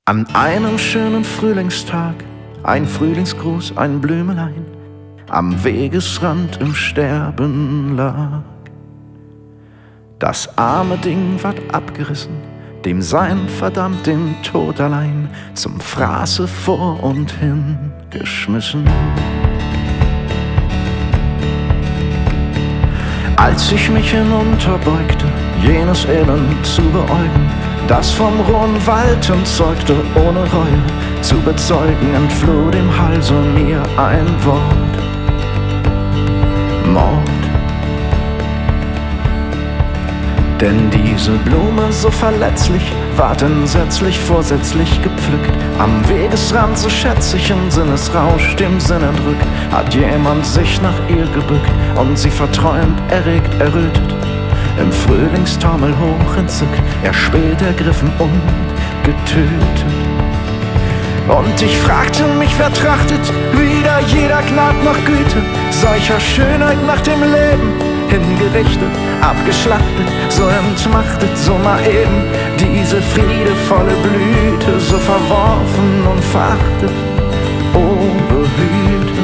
An einem schönen Frühlingstag, ein Frühlingsgruß, ein Blümelein, am Wegesrand im Sterben lag. Das arme Ding ward abgerissen, dem sein verdammt den Tod allein zum Fraße vor und hin geschmissen. Als ich mich hinunterbeugte, jenes Elend zu beäugen, das vom rohen Wald zeugte, ohne Reue zu bezeugen, entfloh dem Halse mir ein Wort: Mord. Denn diese Blume so verletzlich ward entsetzlich vorsätzlich gepflückt. Am Wegesrand so schätzig im Sinnesrausch dem Sinn entrückt, hat jemand sich nach ihr gebückt und sie verträumt, erregt, errötet, im Frühlingstaumel hoch entzückt, erspäht, ergriffen und getötet. Und ich fragte mich, wer trachtet wieder jeder Gnad nach Güte, solcher Schönheit nach dem Leben hingerichtet, abgeschlachtet, so entmachtet, so mal eben diese friedevolle Blüte, so verworfen und verachtet, oh behüte.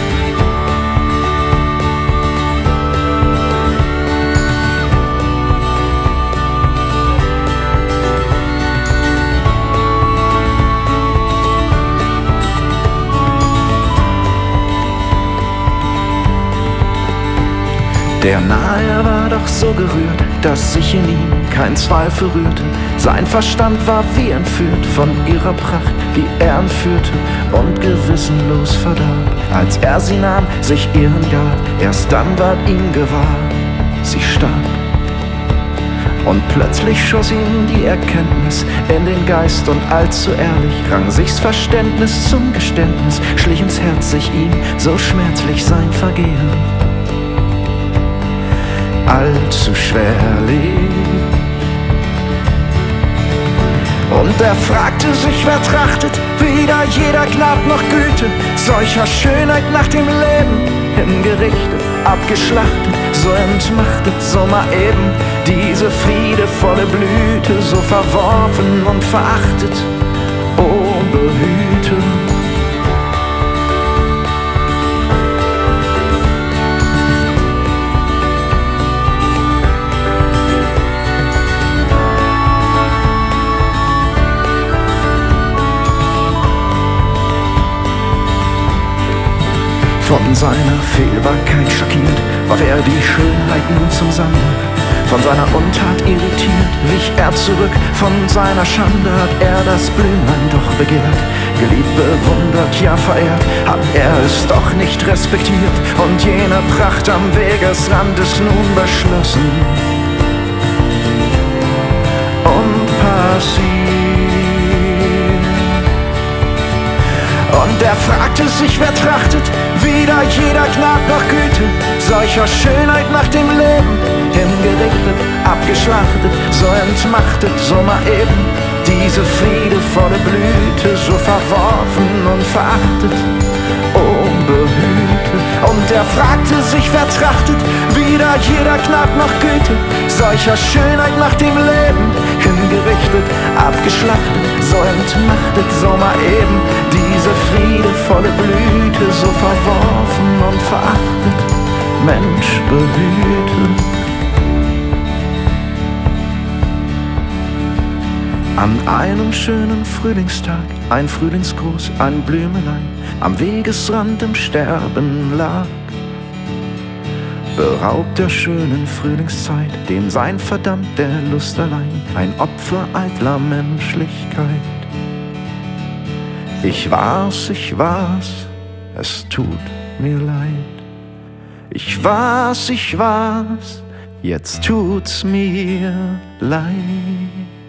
Der Nahe war doch so gerührt, dass sich in ihm kein Zweifel rührte. Sein Verstand war wie entführt von ihrer Pracht, die er entführte und gewissenlos verdarb. Als er sie nahm, sich ihren gab, erst dann ward ihm gewahr, sie starb. Und plötzlich schoss ihm die Erkenntnis in den Geist und allzu ehrlich rang sich's Verständnis zum Geständnis, schlich ins Herz sich ihm so schmerzlich sein Vergehen. Allzu schwerlich. Und er fragte sich, wer trachtet wieder jeder Gnad noch Güte, solcher Schönheit nach dem Leben hingerichtet, abgeschlachtet, so entmachtet, so mal eben diese friedevolle Blüte, so verworfen und verachtet, oh behüte. Von seiner Fehlbarkeit schockiert, warf er die Schönheit nun zum Sande. Von seiner Untat irritiert, wich er zurück, von seiner Schande hat er das Blümlein doch begehrt. Geliebt, bewundert, ja verehrt, hat er es doch nicht respektiert. Und jene Pracht am Wegesrand ist nun beschlossen und passiert. Und er fragte sich, wer trachtet wieder jeder Gnad nach Güte, solcher Schönheit nach dem Leben hingerichtet, abgeschlachtet, so entmachtet, so mal eben diese friedevolle Blüte, so verworfen und verachtet, oh behüte. Und er fragte sich, wer trachtet wieder jeder Gnad nach Güte, solcher Schönheit nach dem Leben hingerichtet, abgeschlachtet, so entmachtet, so mal eben diese friedevolle Blüte, so verworfen und verachtet, Mensch behüte. An einem schönen Frühlingstag, ein Frühlingsgruß, ein Blümelein, am Wegesrand im Sterben lag. Beraubt der schönen Frühlingszeit, dem sein verdammt der Lust allein, ein Opfer eitler Menschlichkeit. Ich war's, es tut mir leid. Ich war's, jetzt tut's mir leid.